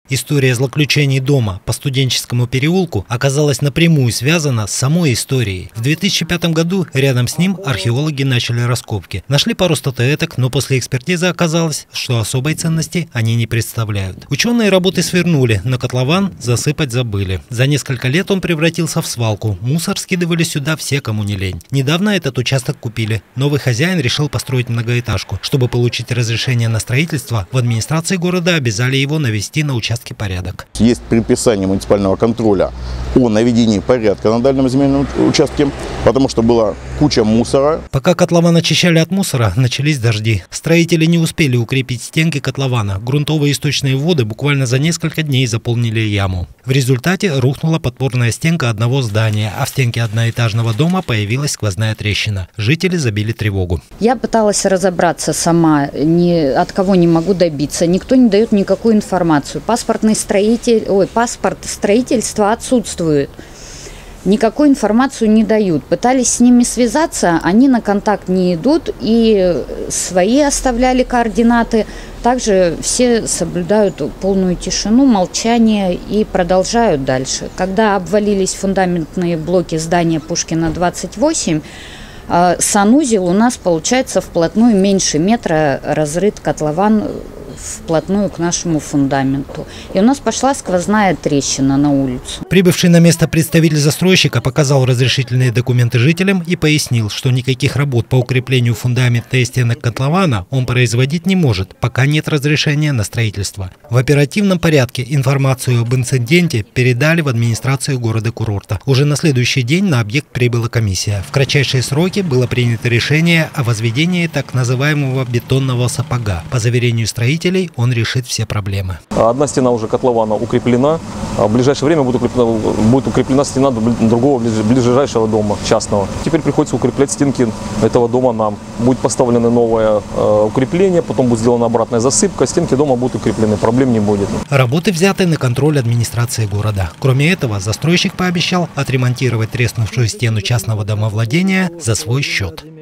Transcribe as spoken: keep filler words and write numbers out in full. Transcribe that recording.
История злоключений дома по Студенческому переулку оказалась напрямую связана с самой историей. В две тысячи пятом году рядом с ним археологи начали раскопки. Нашли пару статуэток, но после экспертизы оказалось, что особой ценности они не представляют. Ученые работы свернули, но котлован засыпать забыли. За несколько лет он превратился в свалку. Мусор скидывали сюда все, кому не лень. Недавно этот участок купили. Новый хозяин решил построить многоэтажку. Чтобы получить разрешение на строительство, в администрации города обязали его навести на участке порядок. Есть предписание муниципального контроля о наведении порядка на данном земельном участке, потому что была куча мусора. Пока котлован очищали от мусора, начались дожди. Строители не успели укрепить стенки котлована. Грунтовые источные воды буквально за несколько дней заполнили яму. В результате рухнула подпорная стенка одного здания, а в стенке одноэтажного дома появилась сквозная трещина. Жители забили тревогу. Я пыталась разобраться сама, ни от кого не могу добиться. Никто не дает никакую информацию. Паспортный строитель, ой, паспорт строительства отсутствует. Никакую информацию не дают. Пытались с ними связаться, они на контакт не идут и свои оставляли координаты. Также все соблюдают полную тишину, молчание и продолжают дальше. Когда обвалились фундаментные блоки здания Пушкина двадцать восемь, санузел у нас получается вплотную меньше метра разрыт котлован вплотную к нашему фундаменту. И у нас пошла сквозная трещина на улицу. Прибывший на место представитель застройщика показал разрешительные документы жителям и пояснил, что никаких работ по укреплению фундамента и стенок котлована он производить не может, пока нет разрешения на строительство. В оперативном порядке информацию об инциденте передали в администрацию города-курорта. Уже на следующий день на объект прибыла комиссия. В кратчайшие сроки было принято решение о возведении так называемого бетонного сапога. По заверению строителей, он решит все проблемы. Одна стена уже котлована укреплена. В ближайшее время будет укреплена, будет укреплена стена другого ближайшего дома, частного. Теперь приходится укреплять стенки этого дома нам. Будет поставлено новое э, укрепление, потом будет сделана обратная засыпка, стенки дома будут укреплены, проблем не будет. Работы взяты на контроль администрации города. Кроме этого, застройщик пообещал отремонтировать треснувшую стену частного домовладения за свой счет.